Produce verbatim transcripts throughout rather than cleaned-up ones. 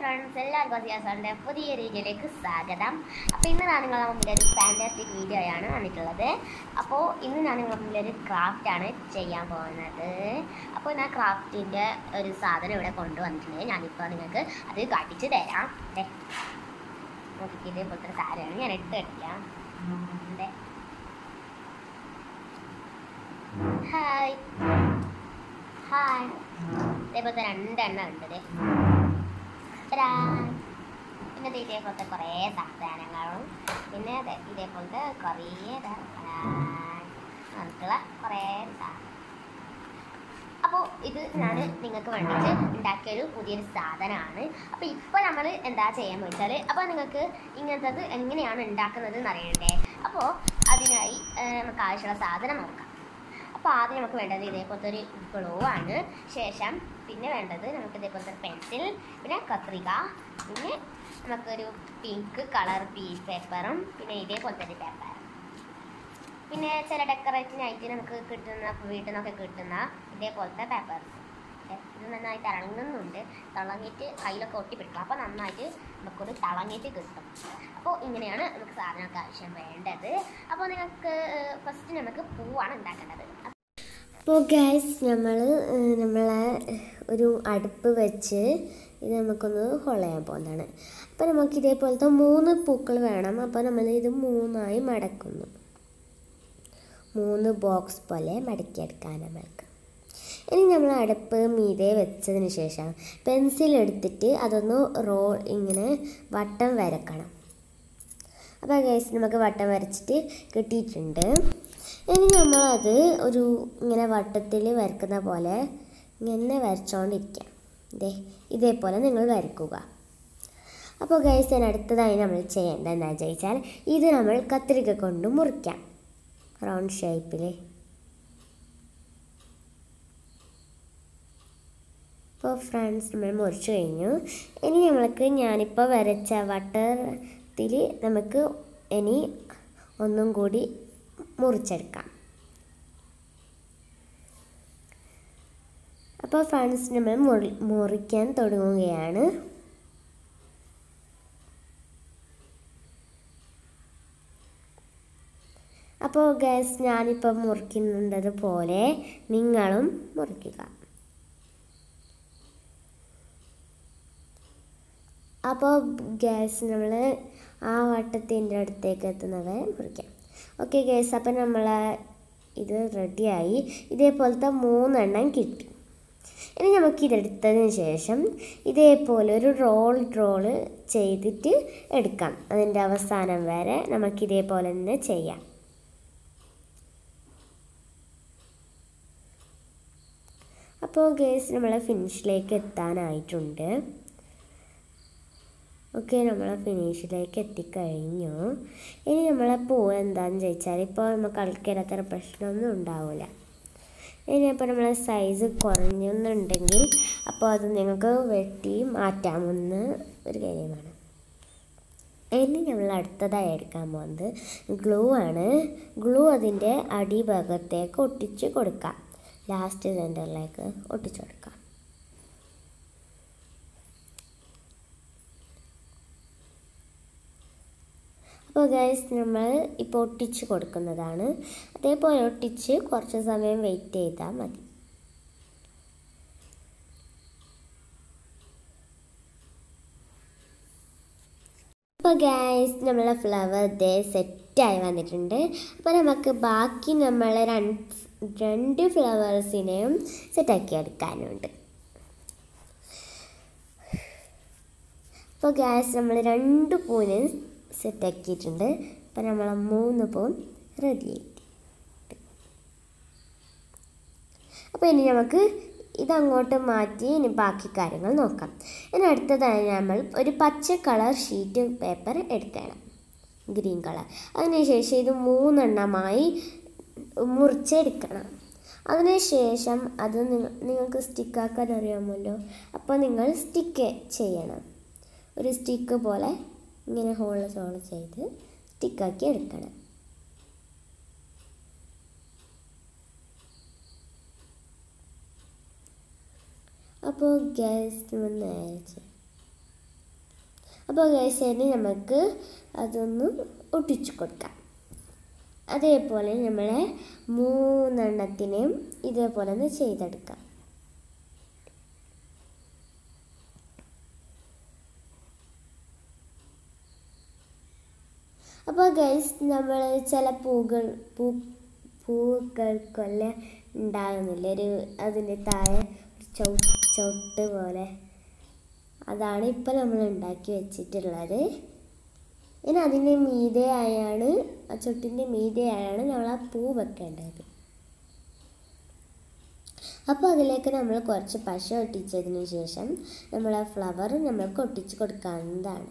Friends, എല്ലാവർക്കും അസിയാസാറിൻ്റെ പുതിയ വീഡിയോയിലേക്ക് സ്വാഗതം. അപ്പോൾ ഇന്ന് ഞാൻ നിങ്ങളുടെ മുമ്പിൽ ഒരു ഫാൻറ്റാസ്റ്റിക് വീഡിയോയാണ് വന്നിട്ടുള്ളത്. അപ്പോൾ ഇന്ന് ഞാൻ നിങ്ങളുടെ മുമ്പിൽ ഒരു ക്രാഫ്റ്റാണ് ചെയ്യാൻ പോകുന്നത്. അപ്പോൾ ഞാൻ ക്രാഫ്റ്റിൻ്റെ ഒരു സാധനം ഇവിടെ കൊണ്ടുവന്നിട്ടുണ്ട്. ഞാനിപ്പോൾ നിങ്ങൾക്ക് അത് കാട്ടിച്ച് തരാം. അതെ, നോക്കിയിട്ട് ഇതേപോലത്തെ സാധനമാണ് ഞാൻ എടുത്ത് കളിക്കാം. അതെ, ഹായ് ഹായ് ഇതേപോലത്തെ രണ്ടെണ്ണം ഉണ്ട്. പിന്നെ ഇതേപോലത്തെ കുറേ സാധനങ്ങളും പിന്നെ അതെ ഇതേപോലത്തെ കുറേ നമുക്കുള്ള കുറേ സാധനം. അപ്പോൾ ഇത് ഞാൻ നിങ്ങൾക്ക് വേണ്ടിയിട്ട് ഉണ്ടാക്കിയൊരു പുതിയൊരു സാധനമാണ്. അപ്പോൾ ഇപ്പോൾ നമ്മൾ എന്താ ചെയ്യാന്ന് വെച്ചാൽ, അപ്പോൾ നിങ്ങൾക്ക് ഇങ്ങനത്തത് എങ്ങനെയാണ് ഉണ്ടാക്കുന്നത് എന്ന് അറിയണ്ടേ? അപ്പോൾ അതിനായി നമുക്ക് ആവശ്യമുള്ള സാധനം നോക്കാം. അപ്പോൾ ആദ്യം നമുക്ക് വേണ്ടത് ഇതേപോലത്തെ ഒരു ഗ്ലൂ ആണ്. ശേഷം പിന്നെ വേണ്ടത് നമുക്ക് ഇതേപോലത്തെ പെൻസിൽ, പിന്നെ കത്രിക, പിന്നെ നമുക്കൊരു പിങ്ക് കളർ പീസ് പേപ്പറും പിന്നെ ഇതേപോലത്തെ ഒരു പേപ്പർ, പിന്നെ ചില ഡെക്കറേറ്റിനായിട്ട് നമുക്ക് കിട്ടുന്ന വീട്ടിൽ നിന്നൊക്കെ കിട്ടുന്ന ഇതേപോലത്തെ പേപ്പേഴ്സ്. ഇത് നന്നായിട്ട് ഇറങ്ങുന്നുണ്ട്, തിളങ്ങിയിട്ട് കയ്യിലൊക്കെ ഒട്ടി പിടിക്കും. അപ്പോൾ നന്നായിട്ട് നമുക്കൊരു തിളങ്ങിയിട്ട് കിട്ടും. അപ്പോൾ ഇങ്ങനെയാണ് നമുക്ക് സാധനമൊക്കെ ആവശ്യം വേണ്ടത്. അപ്പോൾ നിങ്ങൾക്ക് ഫസ്റ്റ് നമുക്ക് പൂവാണ് ഉണ്ടാക്കേണ്ടത്. അപ്പോൾ ഗൈസ്, നമ്മൾ നമ്മളെ ഒരു അടുപ്പ് വെച്ച് ഇത് നമുക്കൊന്ന് ഹോളയാൻ പോകുന്നതാണ്. അപ്പോൾ നമുക്ക് ഇതേപോലത്തെ മൂന്ന് പൂക്കൾ വേണം. അപ്പോൾ നമ്മൾ ഇത് മൂന്നായി മടക്കുന്നു. മൂന്ന് ബോക്സ് പോലെ മടക്കിയെടുക്കാൻ നമ്മൾക്ക്. ഇനി നമ്മൾ അടുപ്പ് മീതെ വെച്ചതിന് ശേഷം പെൻസിൽ എടുത്തിട്ട് അതൊന്ന് റോ ഇങ്ങനെ വട്ടം വരക്കണം. അപ്പോൾ ഗൈസ്, നമുക്ക് വട്ടം വരച്ചിട്ട് കിട്ടിയിട്ടുണ്ട്. ഇനി നമ്മളത് ഒരു ഇങ്ങനെ വട്ടത്തിൽ വരക്കുന്ന പോലെ ഇങ്ങനെ വരച്ചുകൊണ്ടിരിക്കാം. ഇതേ ഇതേപോലെ നിങ്ങൾ വരക്കുക. അപ്പോൾ ഗൈസ്, ഞാൻ അടുത്തതായി നമ്മൾ ചെയ്യേണ്ടത് എന്താ ചോദിച്ചാൽ, ഇത് നമ്മൾ കത്രിക കൊണ്ട് മുറിക്കാം റൗണ്ട് ഷേപ്പിൽ. അപ്പോൾ ഫ്രണ്ട്സ്, നമ്മൾ മുറിച്ച് കഴിഞ്ഞു. ഇനി നമ്മൾക്ക് ഞാനിപ്പോൾ വരച്ച വട്ടത്തിൽ നമുക്ക് ഇനി ഒന്നും കൂടി മുറിച്ചെടുക്കാം. അപ്പോൾ ഫ്രണ്ട്സ്, നമ്മൾ മുറി മുറിക്കാൻ തുടങ്ങുകയാണ്. അപ്പോൾ ഗൈസ്, ഞാനിപ്പോൾ മുറിക്കുന്നത് പോലെ നിങ്ങളും മുറിക്കുക. അപ്പോൾ ഗൈസ്, നമ്മൾ ആ വട്ടത്തിൻ്റെ അടുത്തേക്ക് എത്തുന്നവരെ മുറിക്കാം. ഓക്കെ ഗൈസ്, അപ്പോൾ നമ്മൾ ഇത് റെഡിയായി. ഇതേപോലത്തെ മൂന്നെണ്ണം കിട്ടി. ഇനി നമുക്കിതെടുത്തതിന് ശേഷം ഇതേപോലെ ഒരു റോൾ റോള് ചെയ്തിട്ട് എടുക്കാം. അതിൻ്റെ അവസാനം വരെ നമുക്കിതേപോലെ തന്നെ ചെയ്യാം. അപ്പോൾ ഗൈസ്, നമ്മൾ ഫിനിഷിലേക്ക് എത്താനായിട്ടുണ്ട്. ഓക്കെ, നമ്മൾ ഫിനിഷിലേക്ക് എത്തിക്കഴിഞ്ഞു. ഇനി നമ്മളെ പൂവ് എന്താണെന്ന് ചോദിച്ചാൽ, ഇപ്പോൾ നമുക്ക് കളിക്കാത്ര പ്രശ്നമൊന്നും ഉണ്ടാവില്ല. ഇനി അപ്പോൾ നമ്മളെ സൈസ് കുറഞ്ഞെന്നുണ്ടെങ്കിൽ അപ്പോൾ അത് നിങ്ങൾക്ക് വെട്ടി മാറ്റാമെന്ന ഒരു കാര്യമാണ്. ഇനി നമ്മൾ അടുത്തതായി എടുക്കാൻ പോകുന്നത് ഗ്ലൂ ആണ്. ഗ്ലൂ അതിൻ്റെ അടിഭാഗത്തേക്ക് ഒട്ടിച്ച് കൊടുക്കാം. ലാസ്റ്റ് സെൻറ്ററിലേക്ക് ഒട്ടിച്ചു കൊടുക്കാം. അപ്പോൾ ഗൈസ്, നമ്മൾ ഇപ്പോൾ ഒട്ടിച്ച് കൊടുക്കുന്നതാണ്. അതേപോലെ ഒട്ടിച്ച് കുറച്ച് സമയം വെയിറ്റ് ചെയ്താൽ മതി. അപ്പോൾ ഗൈസ്, നമ്മളെ ഫ്ലവർ ദേ സെറ്റായി വന്നിട്ടുണ്ട്. അപ്പോൾ നമുക്ക് ബാക്കി നമ്മൾ രണ്ട് രണ്ട് ഫ്ലവേഴ്സിനെയും സെറ്റാക്കി എടുക്കാനുണ്ട്. അപ്പോൾ ഗൈസ്, നമ്മൾ രണ്ട് പൂവിനെയും സെറ്റാക്കിയിട്ടുണ്ട്. അപ്പം നമ്മൾ മൂന്ന് പൂവും റെഡി ആയിട്ട്. അപ്പോൾ ഇനി നമുക്ക് ഇതങ്ങോട്ട് മാറ്റി ഇനി ബാക്കി കാര്യങ്ങൾ നോക്കാം. ഇനി അടുത്തതായി നമ്മൾ ഒരു പച്ച കളർ ഷീറ്റ് പേപ്പർ എടുക്കണം, ഗ്രീൻ കളർ. അതിനുശേഷം ഇത് മൂന്നെണ്ണമായി മുറിച്ചെടുക്കണം. അതിനുശേഷം അത് നിങ്ങൾക്ക് സ്റ്റിക്കാക്കാൻ അറിയാമല്ലോ. അപ്പോൾ നിങ്ങൾ സ്റ്റിക്ക് ചെയ്യണം. ഒരു സ്റ്റിക്ക് പോലെ ഇങ്ങനെ ഹോള് സോള് ചെയ്ത് സ്റ്റിക്കാക്കി എടുക്കണം. അപ്പോൾ ഗ്യാസ് നേരെ അപ്പോൾ ഗൈസ് ഇനി നമുക്ക് അതൊന്ന് ഒട്ടിച്ചു കൊടുക്കാം. അതേപോലെ നമ്മളെ മൂന്നെണ്ണത്തിനെയും ഇതേപോലെ ഒന്ന് ചെയ്തെടുക്കാം. അപ്പോൾ ഗൈസ് നമ്മൾ ചില പൂകൾ പൂ പൂക്കൾക്കെല്ലാം ഉണ്ടാകുന്നില്ല ഒരു അതിൻ്റെ താഴെ ചൗ ചവിട്ട് പോലെ, അതാണ് ഇപ്പം നമ്മൾ ഉണ്ടാക്കി വെച്ചിട്ടുള്ളത്. ഇനി അതിൻ്റെ മീതെയായാണ് ആ ചൊട്ടിൻ്റെ മീതെയായാണ് നമ്മൾ ആ പൂ വെക്കേണ്ടത്. അപ്പോൾ അതിലേക്ക് നമ്മൾ കുറച്ച് പശ ഒട്ടിച്ചതിന് ശേഷം നമ്മൾ ആ ഫ്ലവർ നമ്മൾക്ക് ഒട്ടിച്ച് കൊടുക്കാവുന്നതാണ്.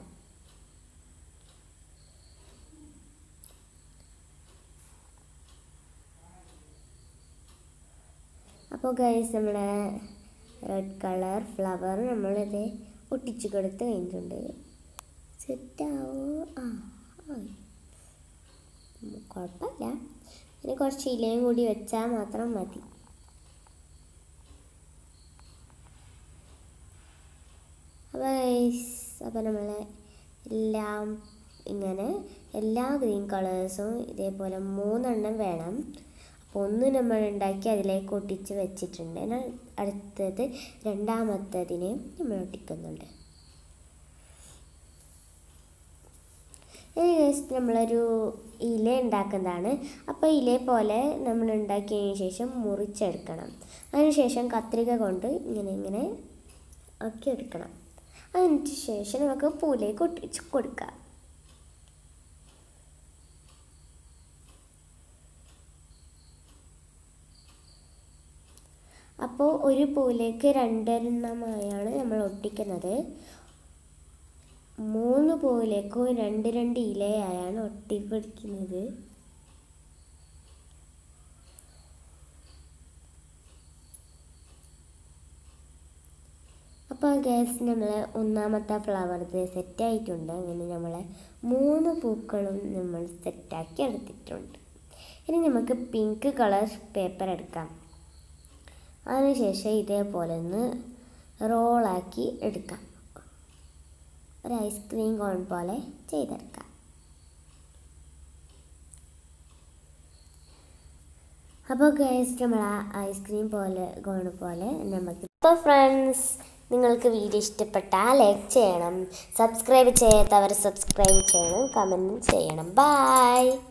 അപ്പോൾ ഗൈസ് നമ്മുടെ റെഡ് കളർ ഫ്ലവർ നമ്മളിത് ഒട്ടിച്ച് കൊടുത്ത് കഴിഞ്ഞിട്ടുണ്ട്. സെറ്റാവോ? ആ കുഴപ്പമില്ല. ഇനി കുറച്ച് ഇലയും കൂടി വെച്ചാൽ മാത്രം മതി. അപ്പോൾ ഗൈസ് അപ്പോൾ നമ്മൾ എല്ലാം ഇങ്ങനെ എല്ലാ ഗ്രീൻ കളേഴ്സും ഇതേപോലെ മൂന്നെണ്ണം വേണം. അപ്പോൾ ഒന്ന് നമ്മൾ ഉണ്ടാക്കി അതിലേക്ക് ഒട്ടിച്ച് വെച്ചിട്ടുണ്ട്. എന്നാൽ അടുത്തത് രണ്ടാമത്തതിനെ നമ്മൾ ഒട്ടിക്കുന്നുണ്ട്. ഇനി ജസ്റ്റ് നമ്മളൊരു ഇല ഉണ്ടാക്കുന്നതാണ്. അപ്പോൾ ഇല പോലെ നമ്മൾ ഉണ്ടാക്കിയതിന് ശേഷം മുറിച്ചെടുക്കണം. അതിനുശേഷം കത്രിക കൊണ്ട് ഇങ്ങനെ ഇങ്ങനെ ആക്കി എടുക്കണം. അതിന് ശേഷം നമുക്ക് പൂവിലേക്ക് ഒട്ടിച്ച് കൊടുക്കാം. അപ്പോൾ ഒരു പൂവിലേക്ക് രണ്ടെണ്ണമായാണ് നമ്മൾ ഒട്ടിക്കുന്നത്. മൂന്ന് പൂവിലേക്കും രണ്ട് രണ്ട് ഇലയായാണ് ഒട്ടിപ്പിടിക്കുന്നത്. അപ്പോൾ ഗ്യാസ് നമ്മൾ ഒന്നാമത്തെ ഫ്ലവർ സെറ്റായിട്ടുണ്ട്. അങ്ങനെ നമ്മളെ മൂന്ന് പൂക്കളും നമ്മൾ സെറ്റാക്കി എടുത്തിട്ടുണ്ട്. ഇനി നമുക്ക് പിങ്ക് കളർ പേപ്പർ എടുക്കാം. അതിനുശേഷം ഇതേപോലെ ഒന്ന് റോളാക്കി എടുക്കാം. ഒരു ഐസ്ക്രീം കോൺ പോലെ ചെയ്തെടുക്കാം. അപ്പോൾ ഗൈസ് നമ്മൾ ആ ഐസ്ക്രീം പോലെ കോൺ പോലെ നമുക്ക്. അപ്പോൾ ഫ്രണ്ട്സ്, നിങ്ങൾക്ക് വീഡിയോ ഇഷ്ടപ്പെട്ടാൽ ലൈക്ക് ചെയ്യണം, സബ്സ്ക്രൈബ് ചെയ്യാത്തവർ സബ്സ്ക്രൈബ് ചെയ്യണം, കമൻറ്റ് ചെയ്യണം. ബൈ.